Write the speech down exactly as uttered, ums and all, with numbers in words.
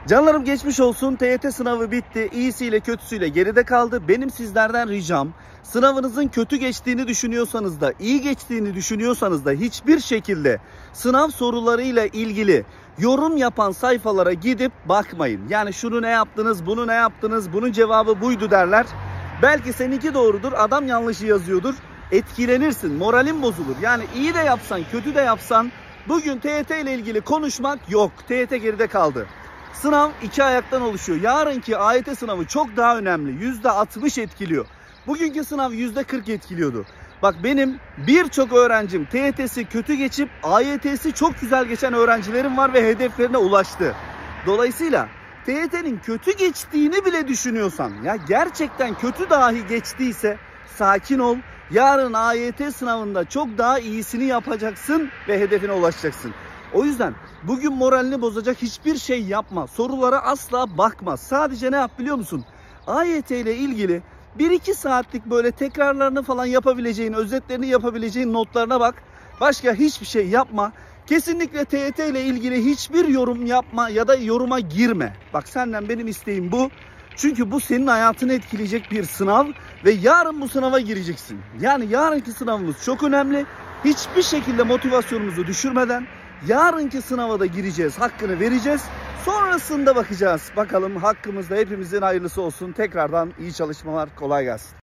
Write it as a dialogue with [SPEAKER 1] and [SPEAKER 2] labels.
[SPEAKER 1] Canlarım geçmiş olsun. T Y T sınavı bitti. İyisiyle kötüsüyle geride kaldı. Benim sizlerden ricam, sınavınızın kötü geçtiğini düşünüyorsanız da, iyi geçtiğini düşünüyorsanız da hiçbir şekilde sınav sorularıyla ilgili yorum yapan sayfalara gidip bakmayın. Yani şunu ne yaptınız, bunu ne yaptınız, bunun cevabı buydu derler. Belki seninki doğrudur, adam yanlışı yazıyordur. Etkilenirsin, moralin bozulur. Yani iyi de yapsan, kötü de yapsan bugün T Y T ile ilgili konuşmak yok. T Y T geride kaldı. Sınav iki ayaktan oluşuyor. Yarınki A Y T sınavı çok daha önemli. yüzde altmış etkiliyor. Bugünkü sınav yüzde kırk etkiliyordu. Bak benim birçok öğrencim T Y T'si kötü geçip A Y T'si çok güzel geçen öğrencilerim var ve hedeflerine ulaştı. Dolayısıyla T Y T'nin kötü geçtiğini bile düşünüyorsan, ya gerçekten kötü dahi geçtiyse sakin ol. Yarın A Y T sınavında çok daha iyisini yapacaksın ve hedefine ulaşacaksın. O yüzden bugün moralini bozacak hiçbir şey yapma. Sorulara asla bakma. Sadece ne yap biliyor musun? A Y T ile ilgili bir iki saatlik böyle tekrarlarını falan yapabileceğin, özetlerini yapabileceğin notlarına bak. Başka hiçbir şey yapma. Kesinlikle T Y T ile ilgili hiçbir yorum yapma ya da yoruma girme. Bak senden benim isteğim bu. Çünkü bu senin hayatını etkileyecek bir sınav ve yarın bu sınava gireceksin. Yani yarınki sınavımız çok önemli. Hiçbir şekilde motivasyonumuzu düşürmeden yarınki sınava da gireceğiz, hakkını vereceğiz. Sonrasında bakacağız. Bakalım hakkımızda hepimizin hayırlısı olsun. Tekrardan iyi çalışmalar, kolay gelsin.